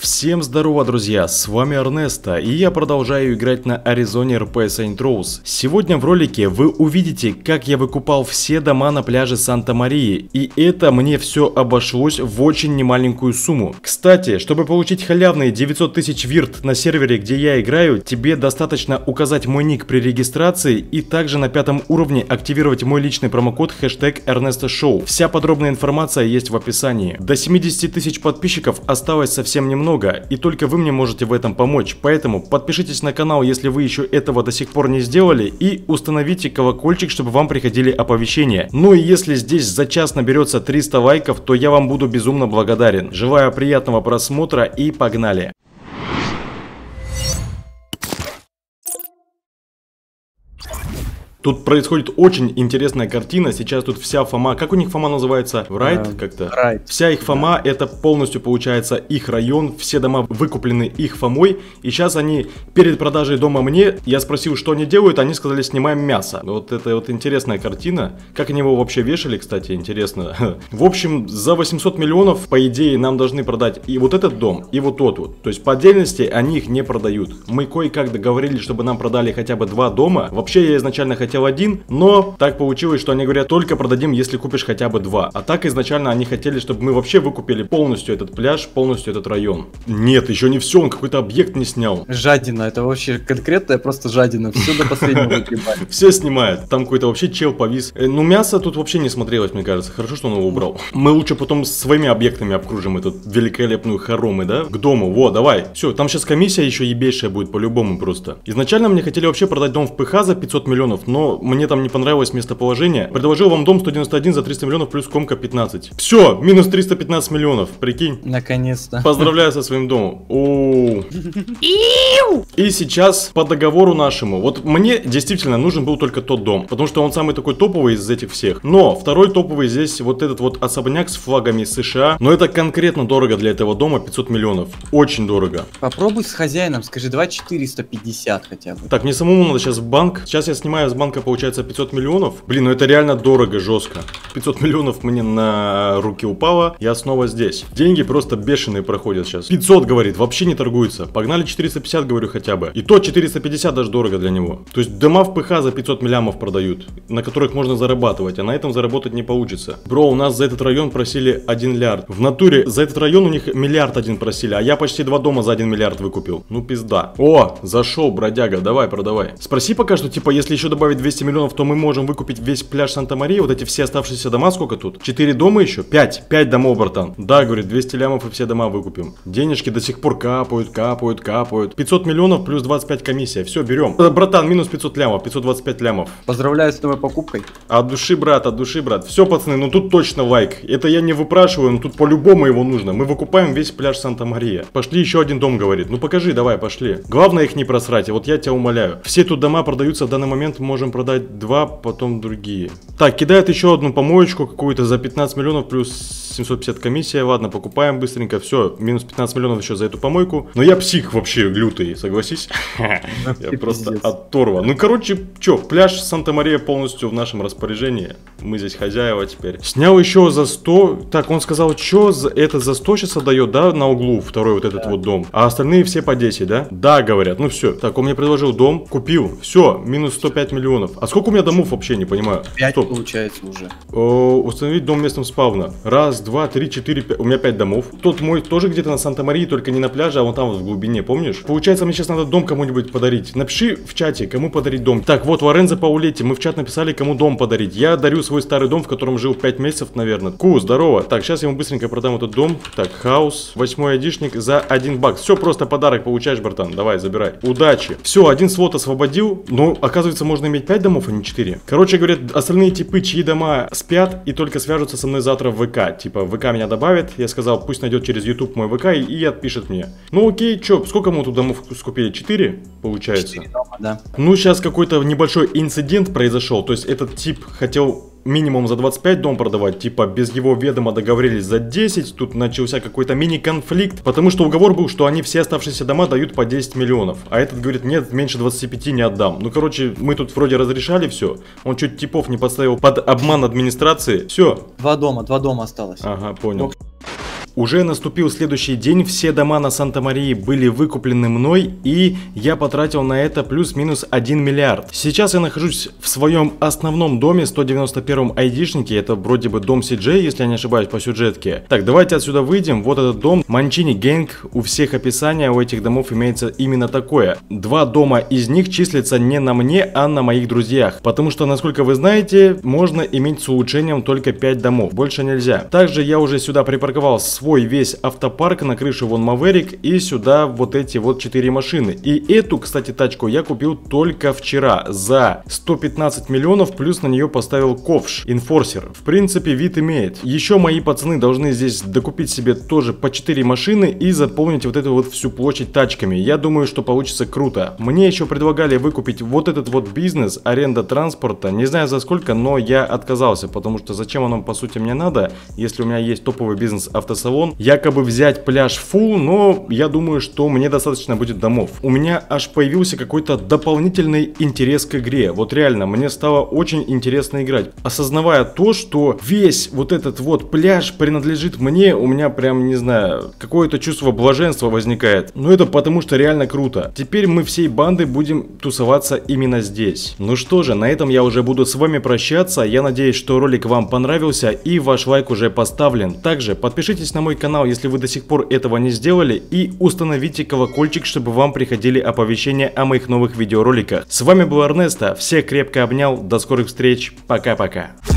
Всем здорово, друзья, с вами Эрнесто, и я продолжаю играть на Arizona RP Saint Rose. Сегодня в ролике вы увидите, как я выкупал все дома на пляже Санта-Марии, и это мне все обошлось в очень немаленькую сумму. Кстати, чтобы получить халявные 900 тысяч вирт на сервере, где я играю, тебе достаточно указать мой ник при регистрации и также на 5 уровне активировать мой личный промокод хэштег #ErnestoShow. Вся подробная информация есть в описании. До 70 тысяч подписчиков осталось совсем немного, и только вы мне можете в этом помочь, поэтому подпишитесь на канал, если вы еще этого до сих пор не сделали, и установите колокольчик, чтобы вам приходили оповещения. Ну и если здесь за час наберется 300 лайков, то я вам буду безумно благодарен. Желаю приятного просмотра и погнали! Тут происходит очень интересная картина. Сейчас тут вся Фома, как у них Фома называется? Райт как-то? Райт. Вся их Фома, да. Это полностью получается их район. Все дома выкуплены их Фомой. И сейчас они перед продажей дома мне, я спросил, что они делают, они сказали, снимаем мясо. Вот это вот интересная картина. Как они его вообще вешали, кстати, интересно. В общем, за 800 миллионов, по идее, нам должны продать и вот этот дом, и вот тот вот. То есть по отдельности они их не продают. Мы кое-как договорились, чтобы нам продали хотя бы 2 дома. Вообще я изначально хотел один, но так получилось, что они говорят, только продадим, если купишь хотя бы 2. А так изначально они хотели, чтобы мы вообще выкупили полностью этот пляж, полностью этот район. Нет, еще не все, он какой-то объект не снял. Жадина, это вообще конкретная просто жадина, все до последнего выгребали. Все снимает, там какой-то вообще чел повис. Ну мясо тут вообще не смотрелось, мне кажется, хорошо, что он его убрал. Мы лучше потом своими объектами обкружим эту великолепную хоромы, да, к дому, во, давай. Все, там сейчас комиссия еще ебейшая будет по-любому просто. Изначально мне хотели вообще продать дом в ПХ за 500 миллионов, но мне там не понравилось местоположение. Предложил вам дом 191 за 300 миллионов плюс комка 15. Все, минус 315 миллионов, прикинь. Наконец-то. Поздравляю со своим домом. О. И сейчас по договору нашему, вот мне действительно нужен был только тот дом, потому что он самый такой топовый из этих всех. Но второй топовый здесь вот этот вот особняк с флагами США. Но это конкретно дорого для этого дома, 500 миллионов. Очень дорого. Попробуй с хозяином, скажи, давай 450 хотя бы. Так, мне самому надо сейчас в банк. Сейчас я снимаю с банка, получается, 500 миллионов. Блин, ну это реально дорого, жестко. 500 миллионов мне на руки упало. Я снова здесь. Деньги просто бешеные проходят сейчас. 500, говорит, вообще не торгуется. Погнали 450, говорю, хотя бы. И то 450 даже дорого для него. То есть дома в ПХ за 500 миллионов продают, на которых можно зарабатывать, а на этом заработать не получится. Бро, у нас за этот район просили 1 миллиард. В натуре за этот район у них 1 миллиард просили, а я почти 2 дома за 1 миллиард выкупил. Ну пизда. О, зашел, бродяга, давай, продавай. Спроси пока что, типа, если еще добавить 200 миллионов, то мы можем выкупить весь пляж Санта-Марии, вот эти все оставшиеся дома, сколько тут? 4 дома еще? 5 домов, братан. Да, говорит, 200 лямов и все дома выкупим. Денежки до сих пор капают. 500 миллионов плюс 25 комиссия, все, берем. Братан, минус 500 лямов, 525 лямов. Поздравляю с новой покупкой. От души, брат. Все, пацаны, ну тут точно лайк. Это я не выпрашиваю, но тут по-любому его нужно. Мы выкупаем весь пляж Санта-Мария. Пошли еще один дом, говорит. Ну покажи, давай, пошли. Главное их не просрать, вот я тебя умоляю. Все тут дома продаются в данный момент, можем продать 2, потом другие. Так, кидает еще одну помоечку какую-то за 15 миллионов плюс 750 комиссия. Ладно, покупаем быстренько. Все, минус 15 миллионов еще за эту помойку. Но я псих вообще лютый, согласись? Я просто оторва. Ну, короче, что, пляж Санта-Мария полностью в нашем распоряжении. Мы здесь хозяева теперь. Снял еще за 100. Так, он сказал, что это за 100 сейчас отдает, да, на углу второй вот этот вот дом. А остальные все по 10, да? Да, говорят. Ну все. Так, он мне предложил дом, купил. Все, минус 105 миллионов. А сколько у меня домов вообще, не понимаю? 5 получается уже. Установить дом местом спавна. 1, 2, 3, 4, 5. У меня 5 домов. Тот мой тоже где-то на Санта-Марии, только не на пляже, а вон там вот в глубине, помнишь? Получается, мне сейчас надо дом кому-нибудь подарить. Напиши в чате, кому подарить дом. Так, вот, Лорензо Паулетти, мы в чат написали, кому дом подарить. Я дарю свой старый дом, в котором жил 5 месяцев, наверное. Здорово. Так, сейчас я ему быстренько продам этот дом. Так, хаус, 8-й айдишник за 1 бакс. Все, просто подарок получаешь, братан. Давай, забирай. Удачи. Все, один слот освободил. Но, оказывается, можно иметь 5 домов, а не 4. Короче, говорят, остальные типы, чьи дома спят и только свяжутся со мной завтра в ВК. Типа, в ВК меня добавят. Я сказал, пусть найдет через YouTube мой ВК и отпишет мне. Ну окей, чё, сколько мы тут домов скупили? 4, получается? 4 дома, да. Ну, сейчас какой-то небольшой инцидент произошел. То есть этот тип хотел минимум за 25 дом продавать, типа без его ведома договорились за 10, тут начался какой-то мини-конфликт, потому что уговор был, что они все оставшиеся дома дают по 10 миллионов, а этот говорит, нет, меньше 25 не отдам. Ну, короче, мы тут вроде разрешали все, он чуть типов не подставил под обман администрации, все. 2 дома осталось. Ага, понял. Уже наступил следующий день, все дома на Санта-Марии были выкуплены мной, и я потратил на это плюс-минус 1 миллиард. Сейчас я нахожусь в своем основном доме, 191-м айдишнике, это вроде бы дом CJ, если я не ошибаюсь по сюжетке. Так, давайте отсюда выйдем, вот этот дом, Манчини Гэнг, у всех описания у этих домов имеется именно такое. 2 дома из них числятся не на мне, а на моих друзьях, потому что, насколько вы знаете, можно иметь с улучшением только 5 домов, больше нельзя. Также я уже сюда припарковал свой весь автопарк, на крыше вон Маверик, и сюда вот эти вот 4 машины. И эту, кстати, тачку я купил только вчера за 115 миллионов, плюс на нее поставил ковш, инфорсер. В принципе, вид имеет. Еще мои пацаны должны здесь докупить себе тоже по 4 машины и заполнить вот эту вот всю площадь тачками. Я думаю, что получится круто. Мне еще предлагали выкупить вот этот вот бизнес, аренда транспорта, не знаю за сколько, но я отказался, потому что зачем оно по сути мне надо, если у меня есть топовый бизнес автосалон, якобы взять пляж full, но я думаю, что мне достаточно будет домов. У меня аж появился какой-то дополнительный интерес к игре, вот реально, мне стало очень интересно играть, осознавая то, что весь вот этот вот пляж принадлежит мне, у меня прям, не знаю, какое-то чувство блаженства возникает, но это потому что реально круто. Теперь мы всей бандой будем тусоваться именно здесь. Ну что же, на этом я уже буду с вами прощаться, я надеюсь, что ролик вам понравился и ваш лайк уже поставлен. Также подпишитесь на мой канал, если вы до сих пор этого не сделали, и установите колокольчик, чтобы вам приходили оповещения о моих новых видеороликах. С вами был Эрнесто, всех крепко обнял, до скорых встреч, пока-пока.